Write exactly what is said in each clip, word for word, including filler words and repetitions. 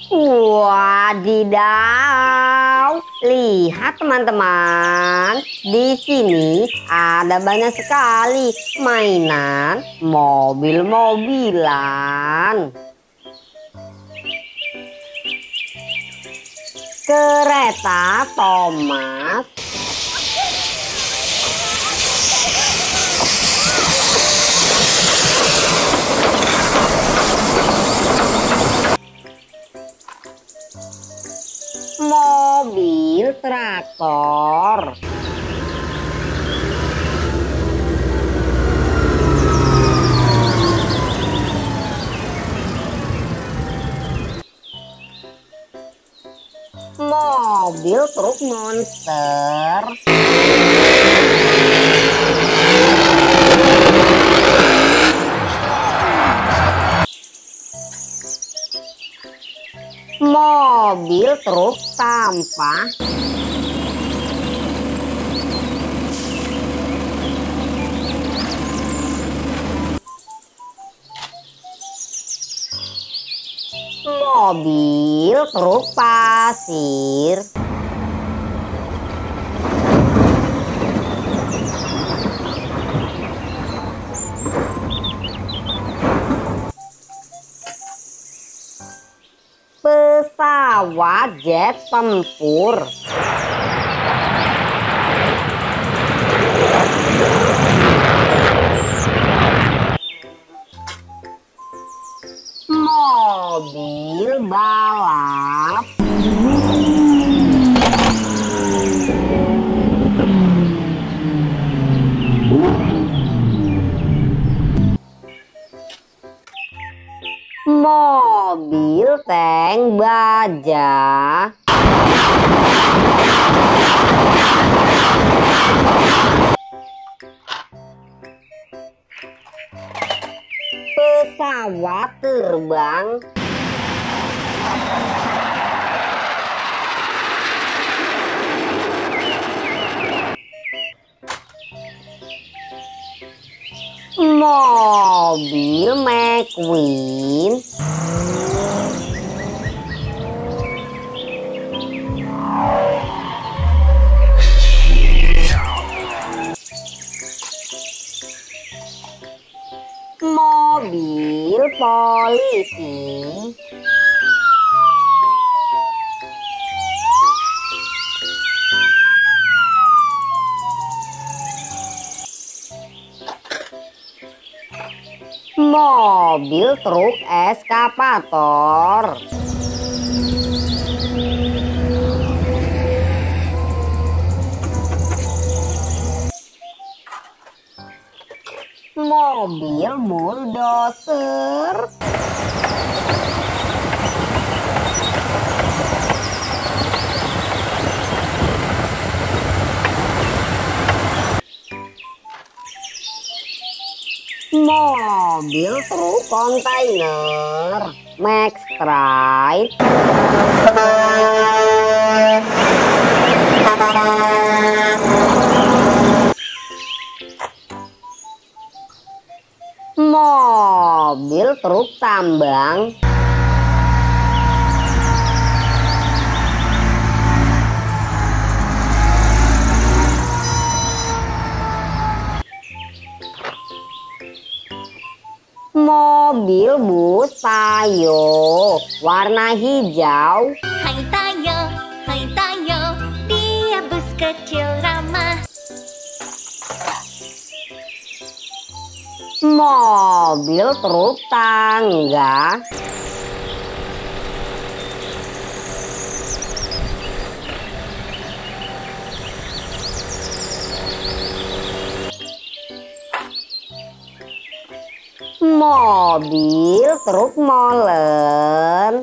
Wadidaw, lihat teman-teman, di sini ada banyak sekali mainan mobil-mobilan. Kereta Thomas, mobil traktor, mobil truk monster, mobil truk sampah, mobil truk pasir, pesawat jet tempur, mobil balap, mobil tank baja, pesawat terbang, mobil McQueen, mobil polisi, mobil truk eskavator, mobil bulldozer, mobil truk kontainer Maxstride, mobil truk tambang, mobil bus Tayo warna hijau, Hai Tayo, hai Tayo, dia bus kecil ramah. mobil truk tangga, mobil truk molen,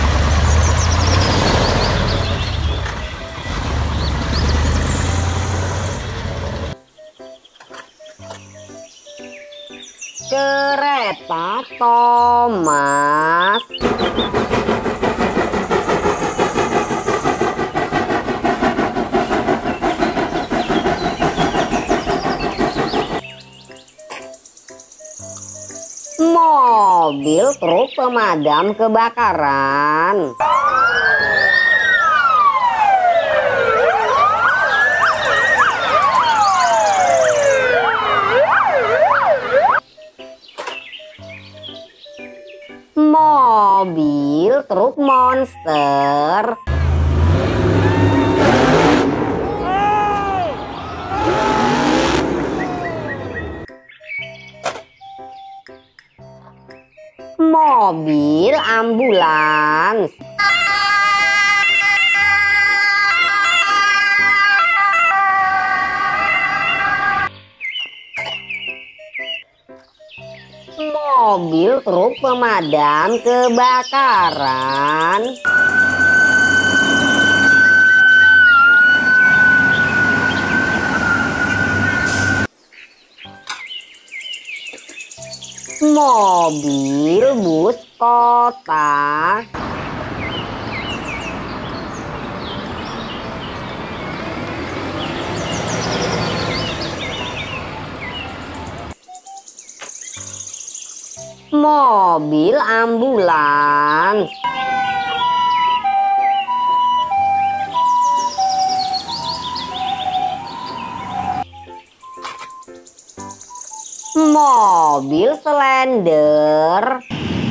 kereta Thomas, mobil truk pemadam kebakaran. Mobil truk monster. Mobil ambulans. Mobil truk pemadam kebakaran. Mobil bus kota. Mobil ambulans. Mobil slender.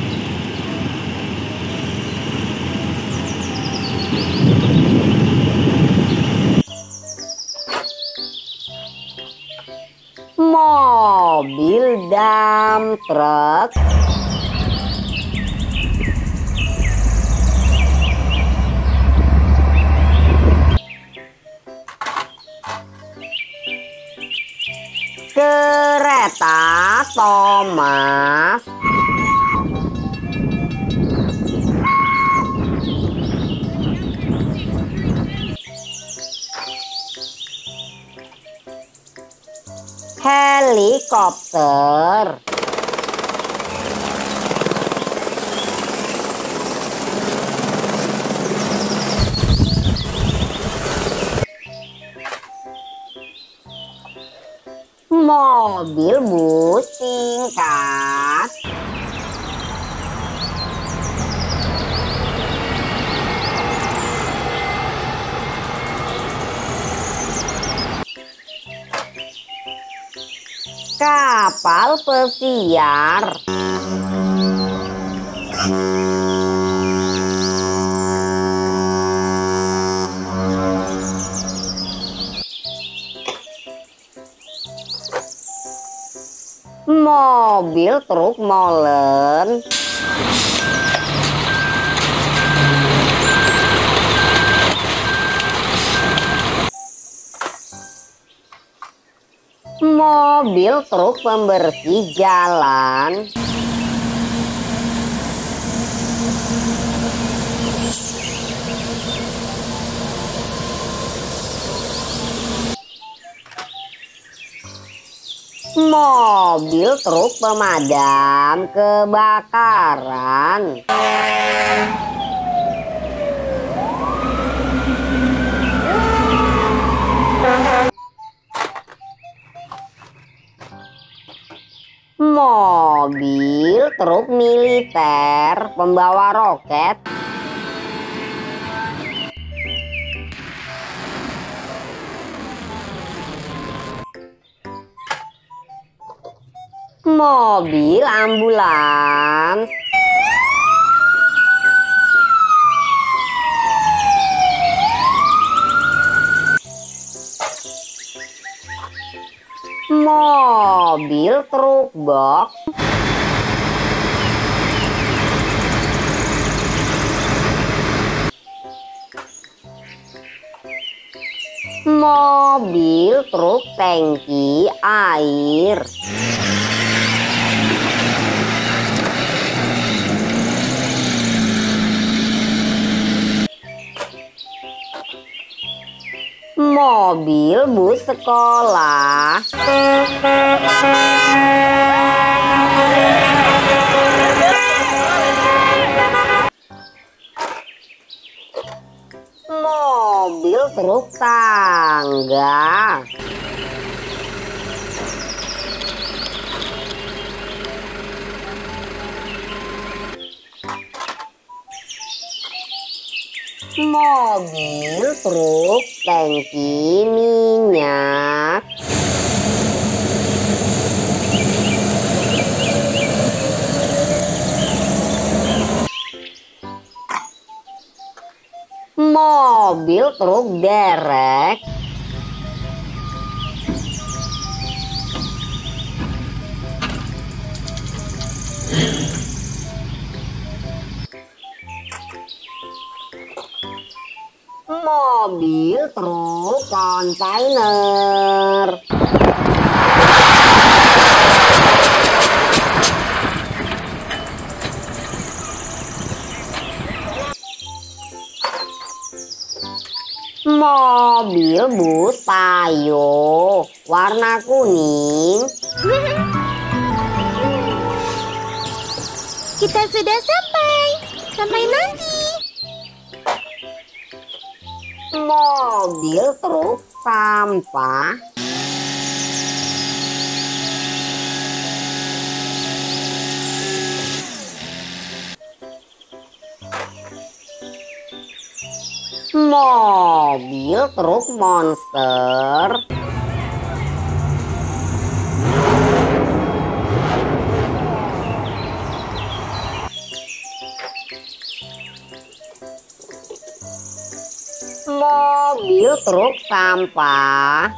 Mobil dump truck. Kereta Thomas. Helikopter. Mobil bus tingkat. Kapal pesiar. Mobil truk molen. Mobil truk pembersih jalan. Mobil truk pemadam kebakaran. Mobil truk militer pembawa roket. Mobil ambulans. Mobil truk box. Mobil truk tangki air. Mobil bus sekolah. Mobil truk tangga. mobil, truk, tangki, minyak. Mobil, truk, derek. Mobil, truk, kontainer. Mobil, bus, Tayo, warna kuning. Kita sudah sampai. Sampai nanti. Mobil, truk, sampah. Mobil, truk, monster. Mobil, truk, sampah.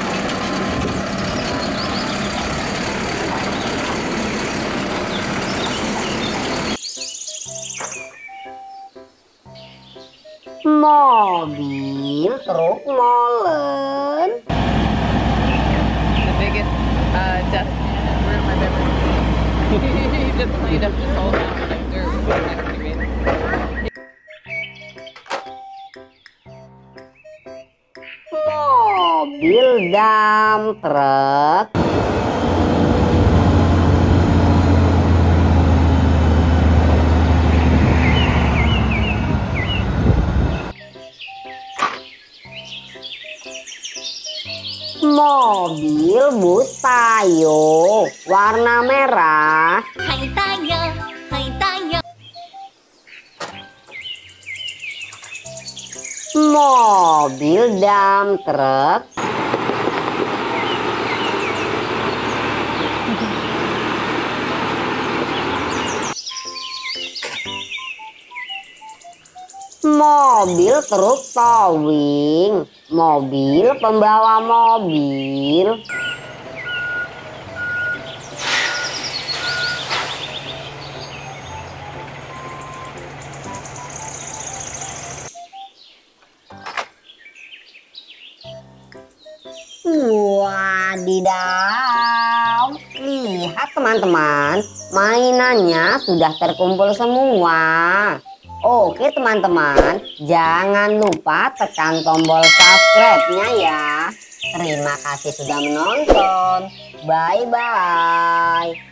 Mobil, truk, molen. The biggest uh, dust room I've ever seen. He just cleaned up this whole house like dirt next to it. Mobil, dump truck. Mobil, bus, Tayo, warna merah. Hai Tayo, hai Tayo. Mobil, dump truck. Mobil, truk, towing. Mobil, pembawa mobil. Wadidaw, lihat teman-teman, mainannya sudah terkumpul semua. Oke teman-teman, jangan lupa tekan tombol subscribe-nya ya. Terima kasih sudah menonton. Bye-bye.